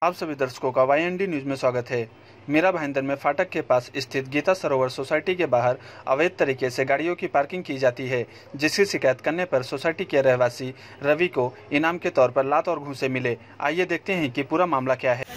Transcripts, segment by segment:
आप सभी दर्शकों का YND न्यूज में स्वागत है। मीरा भाईंदर में फाटक के पास स्थित गीता सरोवर सोसाइटी के बाहर अवैध तरीके से गाड़ियों की पार्किंग की जाती है, जिसकी शिकायत करने पर सोसाइटी के रहवासी रवि को इनाम के तौर पर लात और घूंसे मिले। आइए देखते हैं कि पूरा मामला क्या है।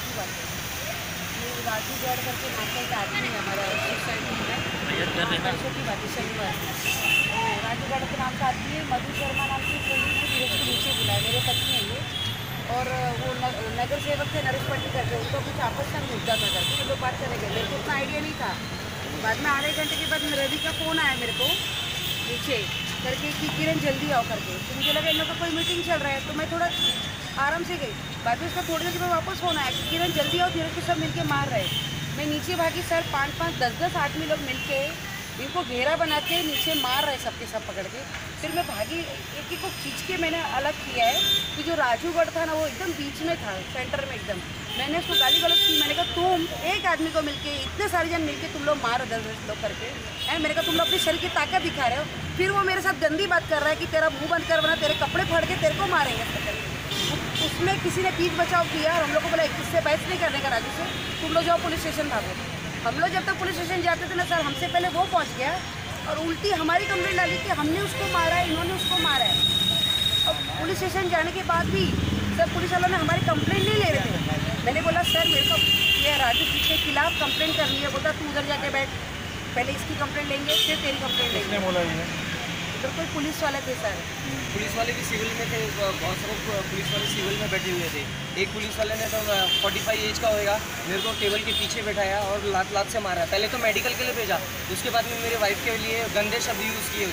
राजूगढ़ के नाम का आदमी है, मधु शर्मा नाम की नीचे बुलाया, मेरे पति हैं ये, और वो नगर सेवक थे नरेश पट्टी करके, उनको कुछ आपस में मुद्दा था करके वो लोग बात चले गए। मेरे को उतना आइडिया नहीं था। बाद में आधे घंटे के बाद रवि का फ़ोन आया मेरे को नीचे करके कि किरण जल्दी आओ करके, तो मुझे लगा इन लोग का कोई मीटिंग चल रहा है, तो मैं थोड़ा आराम से गई। बाद में उसका थोड़ी देर में वापस फ़ोन आया कि किरण जल्दी आओ, धीरे से सब मिलके मार रहे। मैं नीचे भागी सर, 5-5, 10-10 आदमी लोग मिलके इनको घेरा बना के नीचे मार रहे, सबके सब पकड़ के। फिर मैं भागी, एक को खींच के मैंने अलग किया है कि जो राजूगढ़ था ना वो एकदम बीच में था, सेंटर में एकदम। मैंने उसको गाली गलौज की, मैंने कहा तुम एक आदमी को मिलके इतने सारे जन मिलके तुम लोग मारो 10-10 लोग करके है। मैंने कहा तुम लोग अपनी शरीर की ताकत दिखा रहे हो। फिर वो मेरे साथ गंदी बात कर रहा है कि तेरा मुँह बंद कर, वरना तेरे कपड़े फाड़ के तेरे को मारेंगे। उसमें किसी ने पीठ बचाव किया और हम लोग को बोला इससे बहस नहीं करने का, राजू से तुम लोग जाओ पुलिस स्टेशन भागो। हम लोग जब तक पुलिस स्टेशन जाते थे ना सर, हमसे पहले वो पहुंच गया और उल्टी हमारी कंप्लेंट डाली कि हमने उसको मारा है, इन्होंने उसको मारा है। और पुलिस स्टेशन जाने के बाद भी सर पुलिस वालों ने हमारी कंप्लेंट नहीं ले रहे थे। मैंने बोला सर मेरे को ये राजू के खिलाफ कंप्लेंट करनी है। बोलता तू उधर जाके बैठ, पहले इसकी कंप्लेंट लेंगे फिर तेरी कंप्लेंट लेंगे। बोला तो कोई पुलिस वाले थे सर, पुलिस वाले भी सिविल में थे, बहुत सारे पुलिस वाले सिविल में बैठे हुए थे। एक पुलिस वाले ने तो 45 एज का होएगा, मेरे को टेबल के पीछे बैठाया और लात से मारा। पहले तो मेडिकल के लिए भेजा, उसके बाद में मेरे वाइफ के लिए गंदे शब्द यूज़ किए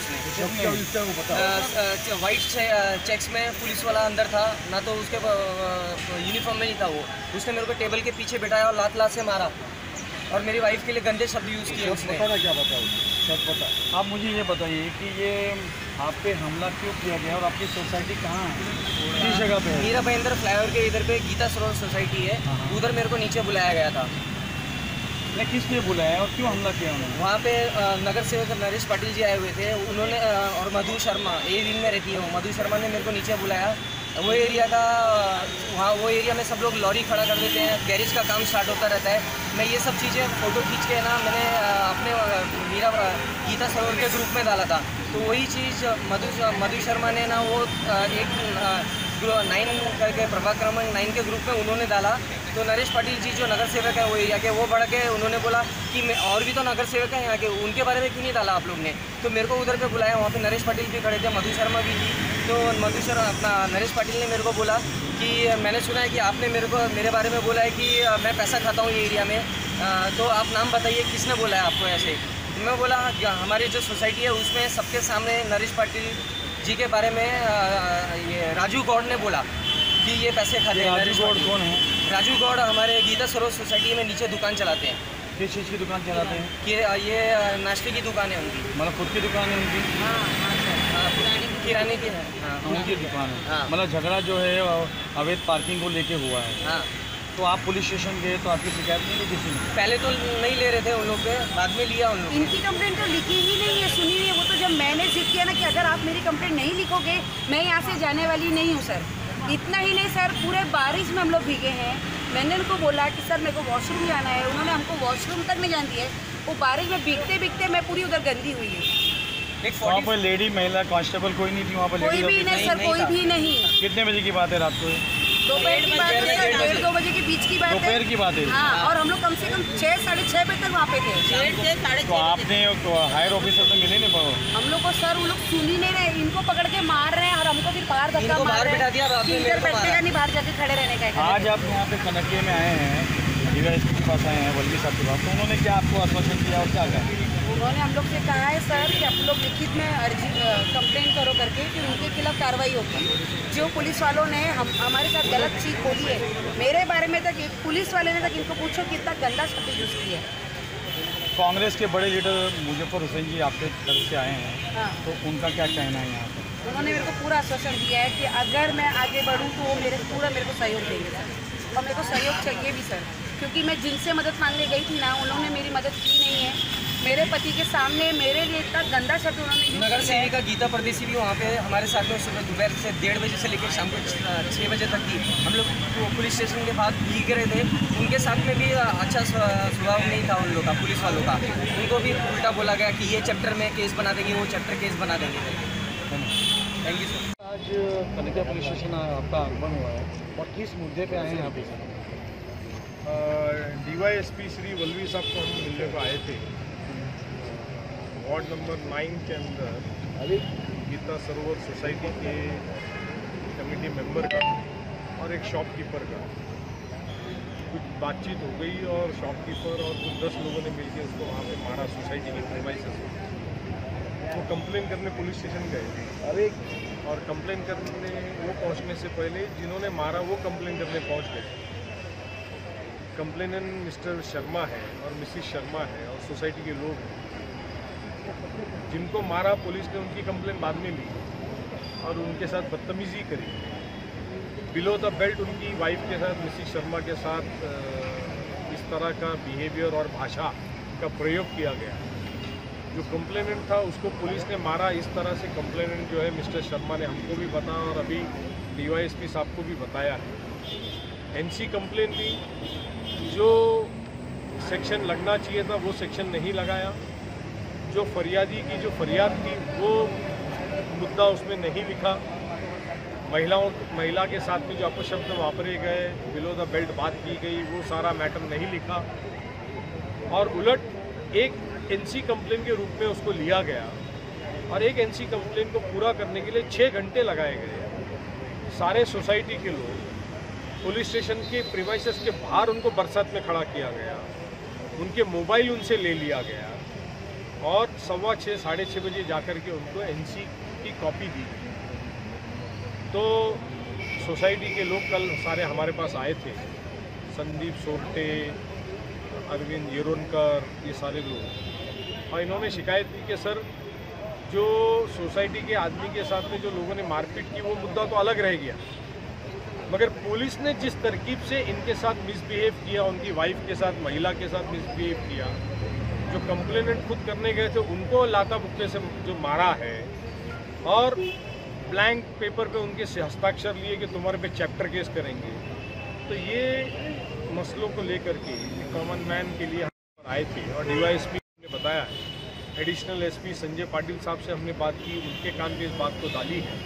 उसने। वाइट चेक्स में पुलिस वाला अंदर था ना, तो उसके यूनिफॉर्म में नहीं था वो। उसने मेरे को टेबल के पीछे बैठाया और लात से मारा और मेरी वाइफ के लिए गंदे शब्द यूज़ किए उसने। क्या बताओ सब पता। आप मुझे ये बताइए कि ये आप पे हमला क्यों किया गया और आपकी सोसाइटी कहाँ है, किस जगह पे है? मीरा भाईंदर फ्लाईओवर के इधर पे गीता सरोवर सोसाइटी है, उधर मेरे को नीचे बुलाया गया था। नहीं, किस लिए बुलाया और क्यों हमला किया उन्होंने? वहाँ पे नगर सेवक नरेश पाटिल जी आए हुए थे, उन्होंने और मधु शर्मा ए विंग में रहती है वो, मधु शर्मा ने मेरे को नीचे बुलाया। वो एरिया का वहाँ वो एरिया में सब लोग लॉरी खड़ा कर देते हैं, गैरेज का काम स्टार्ट होता रहता है। मैं ये सब चीज़ें फ़ोटो खींच के ना मैंने अपने मीरा गीता सरोवर के ग्रुप में डाला था। तो वही चीज़ मधु शर्मा ने ना वो एक 9 करके प्रभाग क्रमांक 9 के ग्रुप में उन्होंने डाला। तो नरेश पाटिल जी जो नगर सेवक है वो एरिया के, वो बढ़ के उन्होंने बोला कि मैं और भी तो नगर सेवक है यहाँ के, उनके बारे में क्यों नहीं डाला आप लोग ने। तो मेरे को उधर पे बुलाया, वहाँ पे नरेश पाटिल भी खड़े थे, मधु शर्मा भी थी। तो नरेश पाटिल ने मेरे को बोला कि मैंने सुना है कि आपने मेरे बारे में बोला है कि मैं पैसा खाता हूँ ये एरिया में, तो आप नाम बताइए किसने बोला है आपको ऐसे। मैं बोला हमारी जो सोसाइटी है उसमें सबके सामने नरेश पाटिल जी के बारे में ये राजू गौड़ ने बोला कि ये पैसे खाते हैं। राजू गौड़ कौन है? राजू गौड़ हमारे गीता सरोवर सोसाइटी में नीचे दुकान चलाते हैं। किस चीज़ की दुकान चलाते हैं? कि ये नाश्ते की दुकान है उनकी। मतलब खुद की दुकान है उनकी? किराने की है। हाँ उनकी दुकान है। हाँ। मतलब झगड़ा जो है अवैध पार्किंग को लेके हुआ है। हाँ। तो आप पुलिस स्टेशन गए तो आपकी शिकायत नहीं ली किसी ने? पहले तो नहीं ले रहे थे उन लोग पे, बाद में लिया उन लोग। इनकी कंप्लेंट तो लिखी ही नहीं है, सुनी नहीं है। वो तो जब मैंने जिद किया ना कि अगर आप मेरी कंप्लेंट नहीं लिखोगे मैं यहाँ से जाने वाली नहीं हूँ सर। इतना ही नहीं सर, पूरे बारिश में हम लोग भीगे हैं। मैंने उनको बोला कि सर मेरे को वॉशरूम जाना है, उन्होंने हमको वॉशरूम तक नहीं जान दिया। वो बारिश में भीगते मैं पूरी उधर गंदी हुई है। वहाँ पर लेडी महिला कांस्टेबल कोई नहीं थी वहाँ पर? कोई भी नहीं सर, कोई भी नहीं। कितने बजे की बात है रात को? दोपहर की बात है, 1:30-2 बजे के बीच की बात है। दोपहर की बात है? हाँ, और हम लोग कम से कम 6-6:30 बजे तक वहाँ पे थे। 6 से 6:30। तो आपने हायर ऑफिसर से मिले नहीं पाओ? हम लोग को सर वो लोग सुन ही नहीं रहे, इनको पकड़ के मार रहे हैं और हमको फिर बाहर धक्का मार रहे हैं। इधर बैठने का नहीं, बाहर जाके खड़े रहने का। आज आप यहाँ पे कनकिया में आए हैं, डीवाईएसपी के पास आए हैं, वल्ली साहब के पास, तो उन्होंने क्या आपको आश्वासन दिया और क्या कहा? उन्होंने हम लोग से कहा है सर कि आप लोग लिखित में अर्जी कंप्लेंट करो करके कि उनके खिलाफ कार्रवाई होगी। जो पुलिस वालों ने हमारे साथ गलत चीज़ बोली है, मेरे बारे में तक एक पुलिस वाले ने तक इनको पूछो कितना गंदा शब्द यूज़ किया है। कांग्रेस के बड़े लीडर मुजफ्फर हुसैन जी आपके तरफ से आए हैं। हाँ। तो उनका क्या कहना है यहाँ पर? उन्होंने मेरे को पूरा आश्वासन दिया है कि अगर मैं आगे बढ़ूँ तो वो मेरे को सहयोग देंगे सर, और मेरे को सहयोग चाहिए भी सर, क्योंकि मैं जिनसे मदद मांगने गई थी ना उन्होंने मेरी मदद की नहीं है। मेरे पति के सामने मेरे लिए इतना गंदा शब्द उन्होंने यूज नगर किया है। सेविका गीता परदेसी भी वहाँ पे हमारे साथ में सुबह दोपहर से 1:30 बजे से लेकर शाम को 6 बजे तक थी। हम लोग पुलिस स्टेशन के बाद भीग रहे थे, उनके साथ में भी अच्छा स्वभाव नहीं था उन लोग का, पुलिस वालों का। उनको भी उल्टा बोला गया कि ये चैप्टर में केस बना देंगे, वो चैप्टर केस बना देंगे। Thank you sir. आज कनकिया पुलिस स्टेशन आपका आगमन हुआ है और किस मुद्दे पे आए हैं यहाँ पे सर? DYSP श्री वल्लवी साहब को हम मिलने को आए थे। वार्ड नंबर 9 के अंदर गीता सरोवर सोसाइटी के कमेटी मेंबर का और एक शॉपकीपर का कुछ बातचीत हो गई और शॉपकीपर और कुछ 10 लोगों ने मिलकर उसको वहाँ पे मारा सोसाइटी के प्रीमाइसेस में। वो कंप्लेन करने पुलिस स्टेशन गए और कंप्लेन करने वो पहुँचने से पहले जिन्होंने मारा वो कंप्लेन करने पहुँच गए। कंप्लेनेंट मिस्टर शर्मा है और मिसिस शर्मा है और सोसाइटी के लोग हैं। जिनको मारा पुलिस ने उनकी कंप्लेन बाद में ली और उनके साथ बदतमीजी करी। बिलो द बेल्ट उनकी वाइफ के साथ, मिसिस शर्मा के साथ इस तरह का बिहेवियर और भाषा का प्रयोग किया गया। जो कंप्लेनेंट था उसको पुलिस ने मारा। इस तरह से कंप्लेनेंट जो है मिस्टर शर्मा ने हमको भी बताया और अभी DYSP साहब को भी बताया है। NC कंप्लेन दी, जो सेक्शन लगना चाहिए था वो सेक्शन नहीं लगाया। जो फरियादी की जो फरियाद थी वो मुद्दा उसमें नहीं लिखा। महिला के साथ में जो अपशब्द वापरे गए, बिलो द बेल्ट बात की गई, वो सारा मैटर नहीं लिखा और उलट एक NC कंप्लेन के रूप में उसको लिया गया और एक NC कंप्लेन को पूरा करने के लिए 6 घंटे लगाए गए। सारे सोसाइटी के लोग पुलिस स्टेशन के प्रीमाइसेस के बाहर उनको बरसात में खड़ा किया गया, उनके मोबाइल उनसे ले लिया गया और 6:15 साढ़े 6 बजे जाकर के उनको NC की कॉपी दी गई। तो सोसाइटी के लोग कल सारे हमारे पास आए थे, संदीप सोरटे, अरविंद येरोनकर, ये सारे लोग, और इन्होंने शिकायत की कि सर जो सोसाइटी के आदमी के साथ में जो लोगों ने मारपीट की वो मुद्दा तो अलग रह गया, मगर पुलिस ने जिस तरकीब से इनके साथ मिसबिहेव किया, उनकी वाइफ के साथ, महिला के साथ मिसबिहेव किया, जो कंप्लेनेंट खुद करने गए थे उनको लाता बुक्के से जो मारा है और ब्लैंक पेपर पे उनके से हस्ताक्षर लिए कि तुम्हारे पे चैप्टर केस करेंगे। तो ये मसलों को लेकर के कॉमन मैन के लिए हम आए थे और DYSP ने बताया है। एडिशनल SP संजय पाटिल साहब से हमने बात की, उनके कान पे इस बात को डाली है।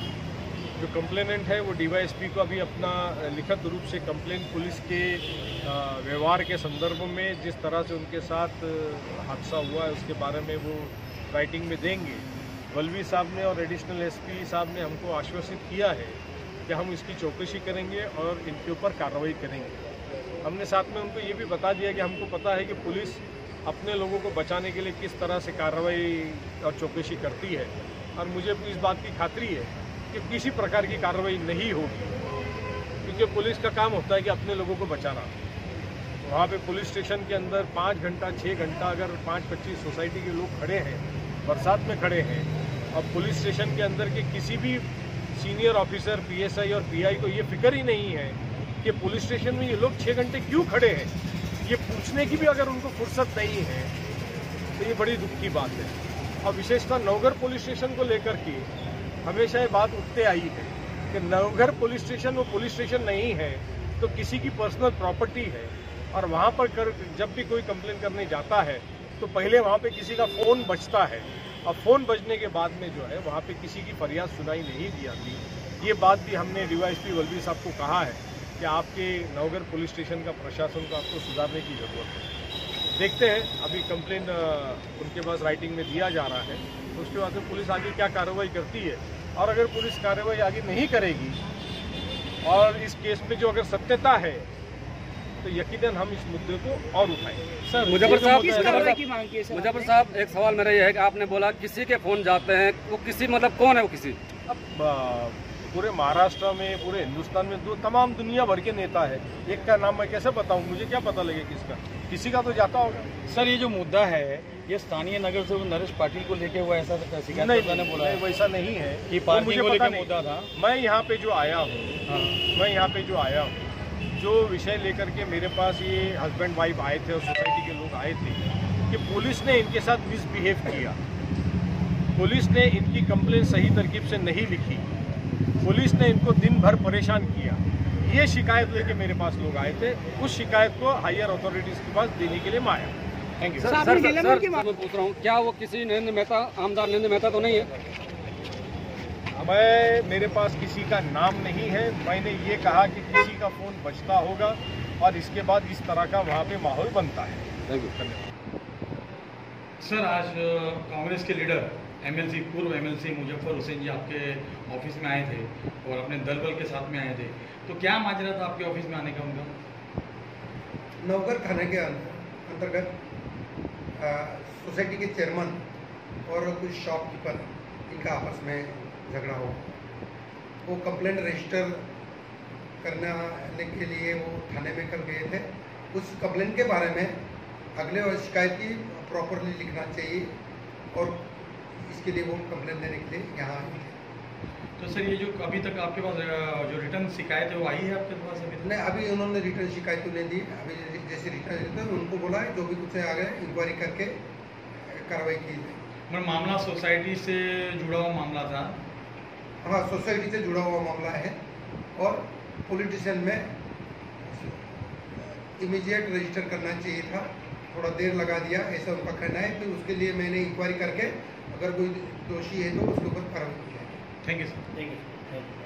जो कंप्लेनेंट है वो DYSP को अभी अपना लिखित रूप से कंप्लेन पुलिस के व्यवहार के संदर्भ में जिस तरह से उनके साथ हादसा हुआ है उसके बारे में वो राइटिंग में देंगे। वल्लवी साहब ने और एडिशनल SP साहब ने हमको आश्वासित किया है कि हम इसकी चौकसी करेंगे और इनके ऊपर कार्रवाई करेंगे। हमने साथ में उनको ये भी बता दिया कि हमको पता है कि पुलिस अपने लोगों को बचाने के लिए किस तरह से कार्रवाई और चौकसी करती है और मुझे इस बात की खातरी है कि किसी प्रकार की कार्रवाई नहीं होगी, क्योंकि पुलिस का काम होता है कि अपने लोगों को बचाना। वहाँ पे पुलिस स्टेशन के अंदर 5 घंटा 6 घंटा अगर 5-25 सोसाइटी के लोग खड़े हैं, बरसात में खड़े हैं, और पुलिस स्टेशन के अंदर के किसी भी सीनियर ऑफिसर PSI और PI को ये फिक्र ही नहीं है कि पुलिस स्टेशन में ये लोग 6 घंटे क्यों खड़े हैं, ये पूछने की भी अगर उनको फुर्सत नहीं है, तो ये बड़ी दुख की बात है। और विशेषतः नवघर पुलिस स्टेशन को लेकर के हमेशा ये बात उठते आई है कि नवघर पुलिस स्टेशन वो पुलिस स्टेशन नहीं है, तो किसी की पर्सनल प्रॉपर्टी है और वहाँ पर जब भी कोई कंप्लेन करने जाता है तो पहले वहाँ पे किसी का फ़ोन बजता है और फ़ोन बजने के बाद में जो है वहाँ पे किसी की फरियाद सुनाई नहीं दी जाती। ये बात भी हमने DYSP वल्लवी साहब को कहा है कि आपके नवघर पुलिस स्टेशन का प्रशासन को आपको सुधारने की ज़रूरत है। देखते हैं, अभी कंप्लेन उनके पास राइटिंग में दिया जा रहा है, तो उसके बाद में पुलिस आगे क्या कार्रवाई करती है, और अगर पुलिस कार्रवाई आगे नहीं करेगी और इस केस में जो अगर सत्यता है तो यकीनन हम इस मुद्दे को और उठाएंगे। सर मुजफ्फर साहब एक सवाल मेरा ये है कि आपने बोला किसी के फ़ोन जाते हैं, वो किसी मतलब कौन है वो किसी? अब पूरे महाराष्ट्र में, पूरे हिंदुस्तान में तमाम दुनिया भर के नेता है, एक का नाम मैं कैसे बताऊं, मुझे क्या पता लगे किसका, किसी का तो जाता होगा। सर ये जो मुद्दा है ये स्थानीय नगर सेवक नरेश पाटिल को लेके हुआ, ऐसा शिकायत ने बोला है? वैसा नहीं है कि पार्किंग को लेकर मुद्दा था। मैं यहाँ पे जो आया हूँ, जो विषय लेकर के मेरे पास ये हस्बैंड वाइफ आए थे और सोसाइटी के लोग आए थे कि पुलिस ने इनके साथ मिसबिहेव किया, पुलिस ने इनकी कंप्लेन सही तरकीब से नहीं लिखी, पुलिस ने इनको दिन भर परेशान किया। ये शिकायत लेके मेरे पास लोग आए थे, उस शिकायत को हायर अथॉरिटीज़ के पास देने के लिए मैं आया। Thank you. सर मैं पूछ रहा हूँ, क्या वो किसी नरेंद्र मेहता, आमदार नरेंद्र मेहता तो नहीं है? मेरे पास किसी का नाम नहीं है। मैंने ये कहा कि किसी का फ़ोन बजता होगा और इसके बाद इस तरह का वहाँ पे माहौल बनता है। Thank you. सर, आज कांग्रेस के लीडर एमएलसी, पूर्व एमएलसी मुजफ्फर हुसैन जी आपके ऑफिस में आए थे और अपने दल बल के साथ में आए थे, तो क्या माजरा था आपके ऑफिस में आने का उनका? नवगढ़ थाने के अंतर्गत सोसाइटी के चेयरमैन और कुछ शॉपकीपर, इनका आपस में झगड़ा हो, वो कंप्लेंट रजिस्टर करने के लिए वो थाने में कर गए थे। उस कंप्लेंट के बारे में अगले शिकायत की प्रॉपरली लिखना चाहिए और इसके लिए वो कंप्लेंट देने के लिए यहाँ आए थे। तो सर, ये जो अभी तक आपके पास जो रिटर्न शिकायत है वो आई है आपके पास अभी तक? नहीं, अभी उन्होंने रिटर्न शिकायत तो नहीं दी। अभी जैसे रिटर्न उनको बोला है, जो भी कुछ आ गया इंक्वायरी करके कार्रवाई की जाए। मतलब मामला सोसाइटी से जुड़ा हुआ मामला था? हाँ, सोसाइटी से जुड़ा हुआ मामला है और पॉलिटिशियन में इमीडिएट रजिस्टर करना चाहिए था, थोड़ा देर लगा दिया, ऐसा उनका कहना है। फिर उसके लिए मैंने इंक्वायरी करके अगर कोई दोषी है तो उसके ऊपर कार्रवाई की जाए। Thank you sir.